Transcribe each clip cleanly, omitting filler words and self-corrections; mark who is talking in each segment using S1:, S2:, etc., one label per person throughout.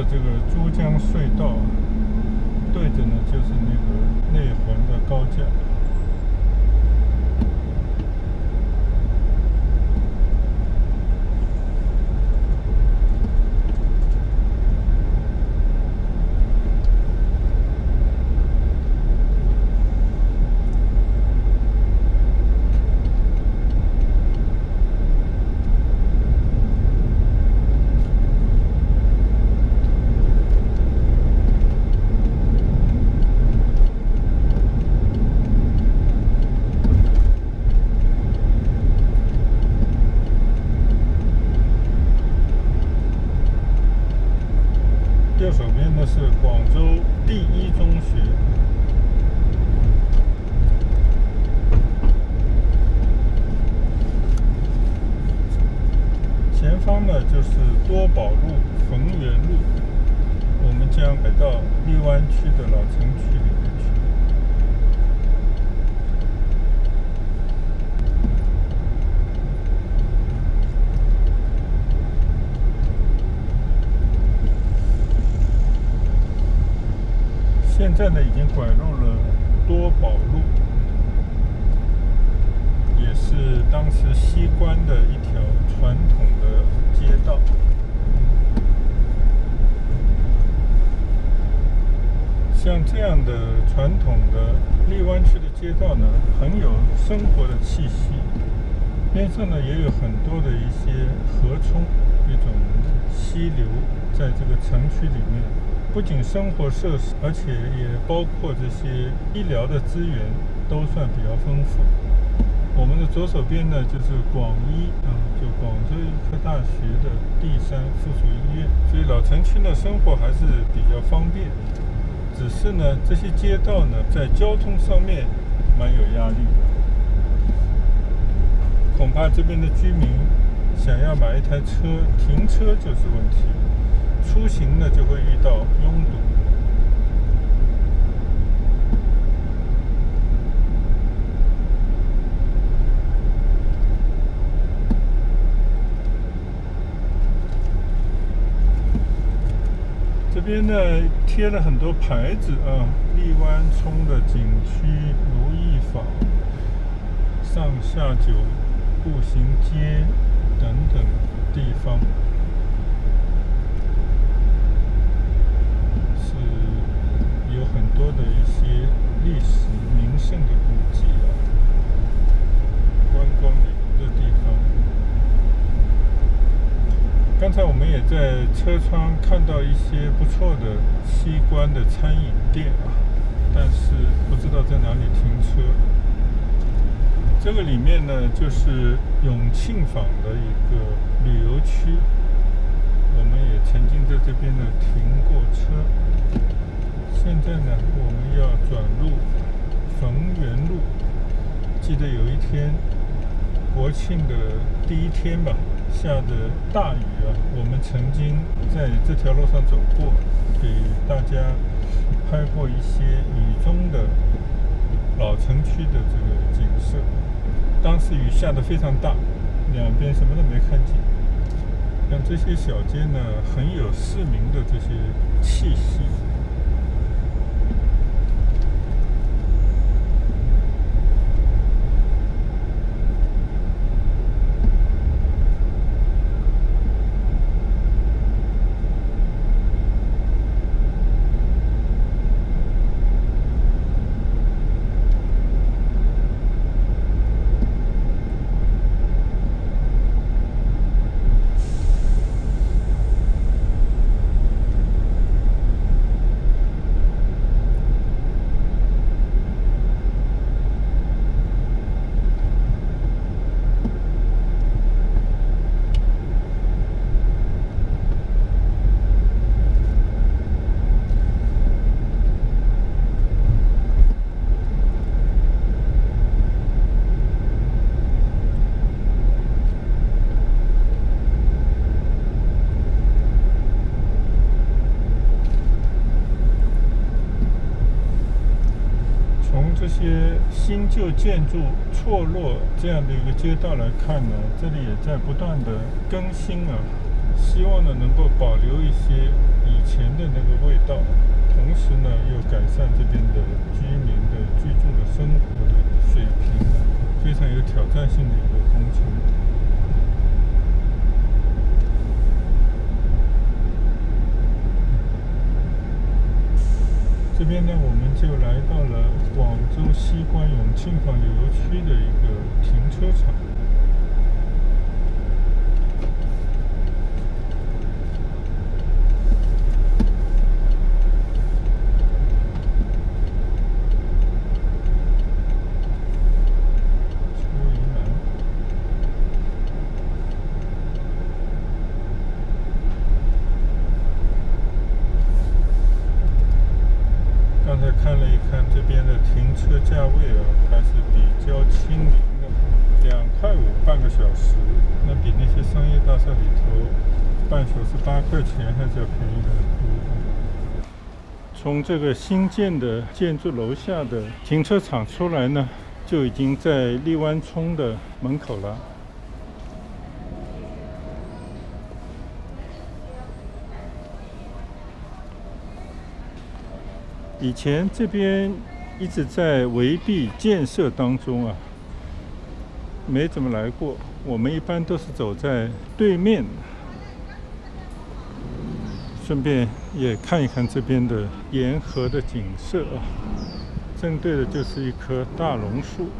S1: 这个珠江隧道，对着呢就是那个内环的高架。右手边的是广州第一中学，前方呢就是多宝路、逢源路，我们将来到荔湾区的老城区里面去。现在呢，已经拐入了多宝路，也是当时西关的一条传统的街道。像这样的传统的荔湾区的街道呢，很有生活的气息。边上呢也有很多的一些河冲，一种溪流，在这个城区里面。不仅生活设施，而且也包括这些医疗的资源都算比较丰富。我们的左手边呢就是广医就广州医科大学的第3附属医院，所以老城区呢生活还是比较方便。只是呢这些街道呢在交通上面蛮有压力的，恐怕这边的居民想要买一台车停车就是问题。出行呢就会遇到拥堵。这边呢贴了很多牌子荔湾冲的景区、如意坊、上下九步行街等等地方。有很多的一些历史名胜的古迹观光旅游的地方。刚才我们也在车窗看到一些不错的西关的餐饮店但是不知道在哪里停车。这个里面呢就是永庆坊的一个旅游区，我们也曾经在这边呢停过车。现在呢我们要转入逢源路。记得有一天国庆的第1天吧，下着大雨我们曾经在这条路上走过，给大家拍过一些雨中的老城区的这个景色。当时雨下得非常大，两边什么都没看见。像这些小街呢很有市民的这些气息。这些新旧建筑错落这样的一个街道来看呢，这里也在不断的更新希望呢能够保留一些以前的那个味道，同时呢又改善这边的居民的居住的生活的水平，非常有挑战性的一个工程。这边呢，我们就来到了广州西关永庆坊旅游区的一个停车场。刚才看了一看这边的停车价位啊，还是比较亲民的，2.5块半个小时，那比那些商业大厦里头半小时8块钱还是要便宜很多。从这个新建的建筑楼下的停车场出来呢，就已经在荔湾涌的门口了。以前这边一直在围蔽建设当中啊，没怎么来过。我们一般都是走在对面，顺便也看一看这边的沿河的景色啊。正对的就是一棵大榕树。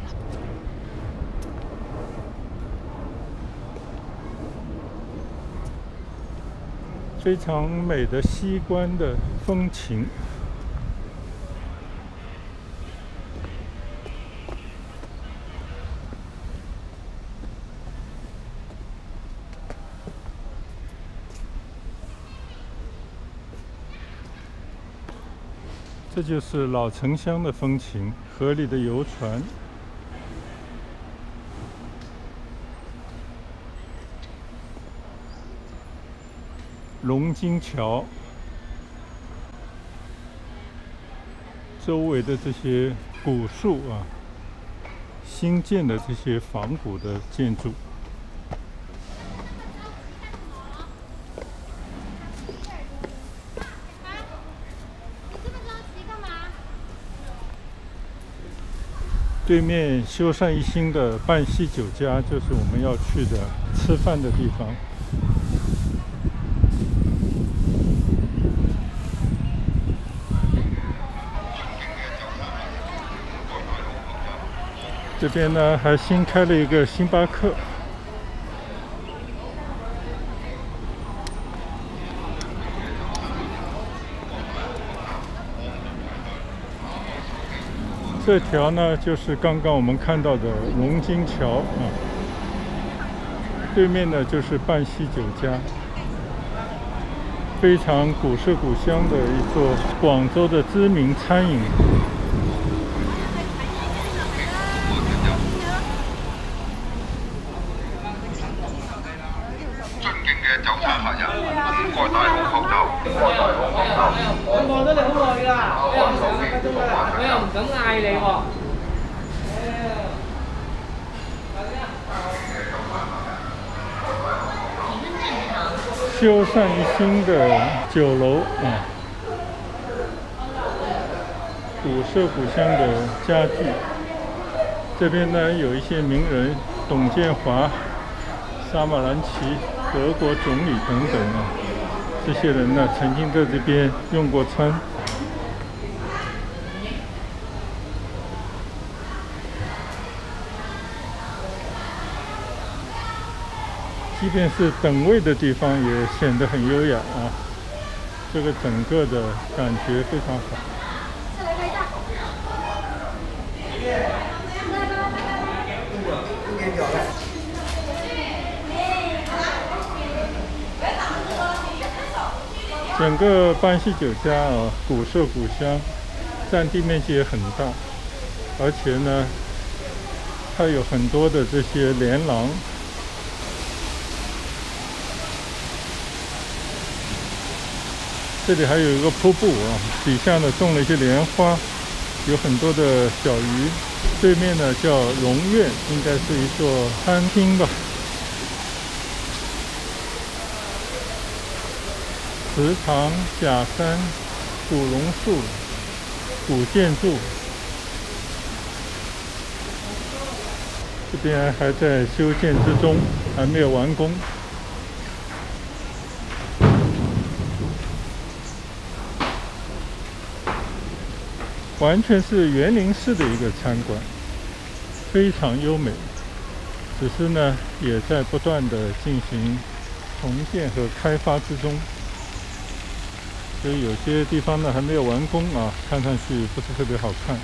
S1: 非常美的西关的风情。这就是老城乡的风情，河里的游船，龙津桥，周围的这些古树啊，新建的这些仿古的建筑。对面修缮一新的半溪酒家，就是我们要去的吃饭的地方。这边呢还新开了一个星巴克。这条呢就是刚刚我们看到的龙津桥啊，对面呢就是半溪酒家，非常古色古香的一座广州的知名餐饮。
S2: 尊敬嘅就餐客人，唔該戴好口罩。
S3: 我望咗你好耐㗎啦，我又唔敢嗌你喎。
S1: 修缮一新的酒楼啊，古色古香的家具。这边呢有一些名人，董建华、沙马兰奇、德国总理等等啊，这些人呢曾经在这边用过餐。即便是等位的地方也显得很优雅啊，这个整个的感觉非常好。整个半溪酒家啊，古色古香，占地面积也很大，而且呢，它有很多的这些连廊。这里还有一个瀑布啊，底下呢种了一些莲花，有很多的小鱼。对面呢叫龙苑，应该是一座餐厅吧。 祠堂、假山、古榕树、古建筑。这边还在修建之中，还没有完工。完全是园林式的一个参观，非常优美。只是呢，也在不断的进行重建和开发之中，所以有些地方呢还没有完工啊，看上去不是特别好看。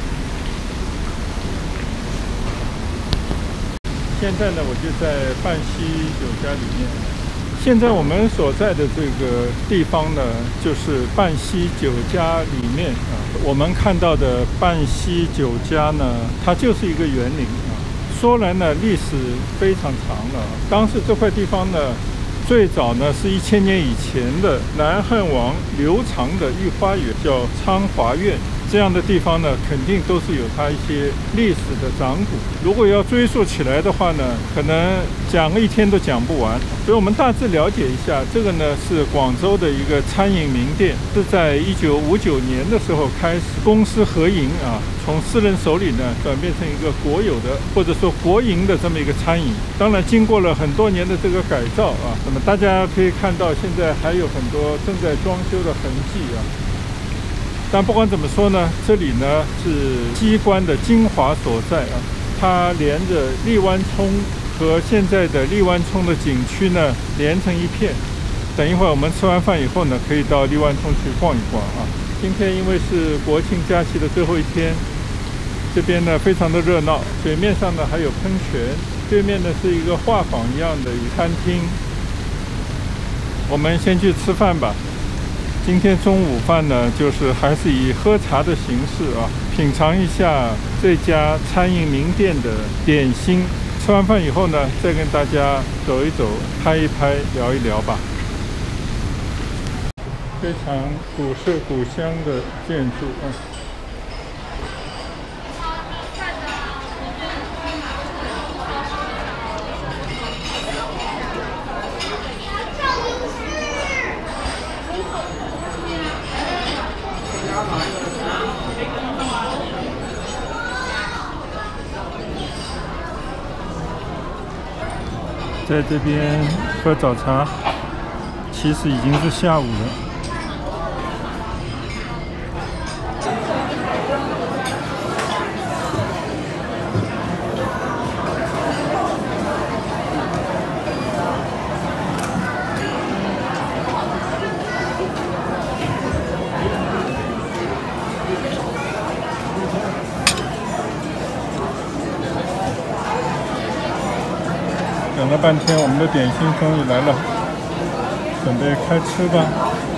S1: 现在呢，我就在半溪酒家里面。现在我们所在的这个地方呢，就是半溪酒家里面啊。我们看到的半溪酒家呢，它就是一个园林啊。说来呢，历史非常长了。当时这块地方呢，最早呢是1000年以前的南汉王刘长的御花园，叫昌华苑。这样的地方呢，肯定都是有它一些历史的掌骨。如果要追溯起来的话呢，可能讲一天都讲不完。所以我们大致了解一下，这个呢是广州的一个餐饮名店，是在1959年的时候开始公私合营啊，从私人手里呢转变成一个国有的或者说国营的这么一个餐饮。当然经过了很多年的这个改造啊，那么大家可以看到现在还有很多正在装修的痕迹啊。但不管怎么说呢，这里呢是西关的精华所在啊，它连着荔湾冲和现在的荔湾冲的景区呢连成一片。等一会儿我们吃完饭以后呢，可以到荔湾冲去逛一逛啊。今天因为是国庆假期的最后一天，这边呢非常的热闹，水面上呢还有喷泉，对面呢是一个画舫一样的餐厅。我们先去吃饭吧。今天中午饭呢，就是还是以喝茶的形式啊，品尝一下这家餐饮名店的点心。吃完饭以后呢，再跟大家走一走、拍一拍、聊一聊吧。非常古色古香的建筑啊。在这边喝早茶，其实已经是下午了。等了半天，我们的点心终于来了，准备开吃吧。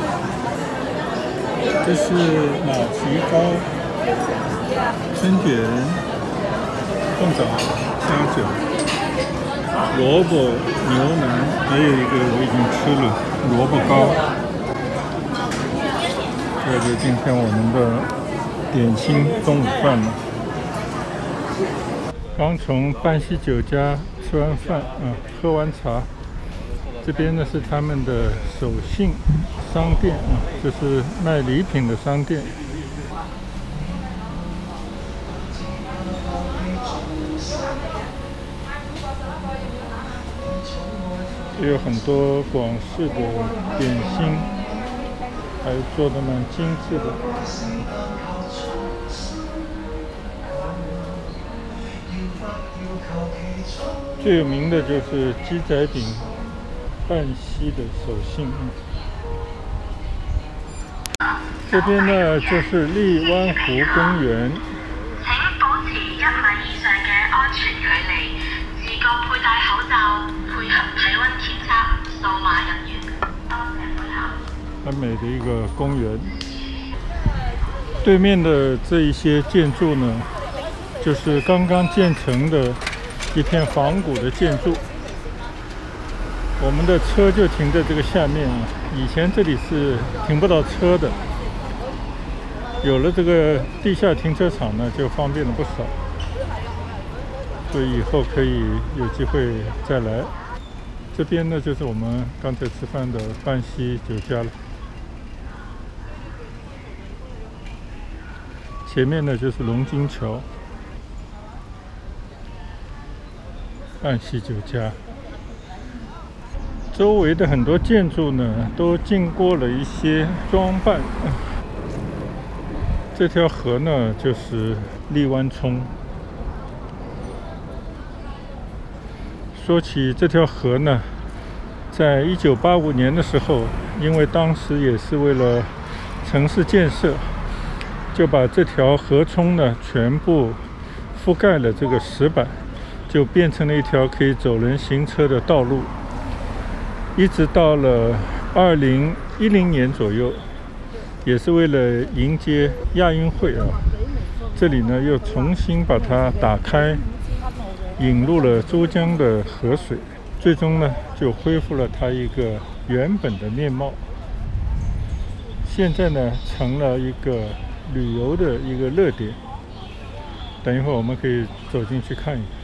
S1: 这是马蹄糕、春卷、凤爪、虾饺、萝卜牛腩，还有一个我已经吃了萝卜糕。这就是今天我们的点心中午饭了。刚从半溪酒家吃完饭啊，喝完茶，这边呢是他们的手信商店啊，就是卖礼品的商店。也有很多广式的点心，还做得蛮精致的。最有名的就是鸡仔饼，半溪的手信。这边呢就是荔湾湖公园。
S2: 請保持1米以上嘅安全距離，自覺佩戴口罩，配合體溫檢測，掃碼人員。多謝配合。
S1: 很美的一个公园。对面的这一些建筑呢，就是刚刚建成的一片仿古的建筑。我们的车就停在这个下面啊，以前这里是停不到车的。有了这个地下停车场呢，就方便了不少，所以以后可以有机会再来。 这边呢就是我们刚才吃饭的半溪酒家了。前面呢就是龙津桥，半溪酒家。周围的很多建筑呢都经过了一些装扮。这条河呢就是荔湾冲。说起这条河呢，在1985年的时候，因为当时也是为了城市建设，就把这条河冲呢全部覆盖了这个石板，就变成了一条可以走人行车的道路。一直到了2010年左右，也是为了迎接亚运会啊，这里呢又重新把它打开，引入了珠江的河水，最终呢就恢复了它一个原本的面貌。现在呢成了一个旅游的一个热点，等一会儿我们可以走进去看一看。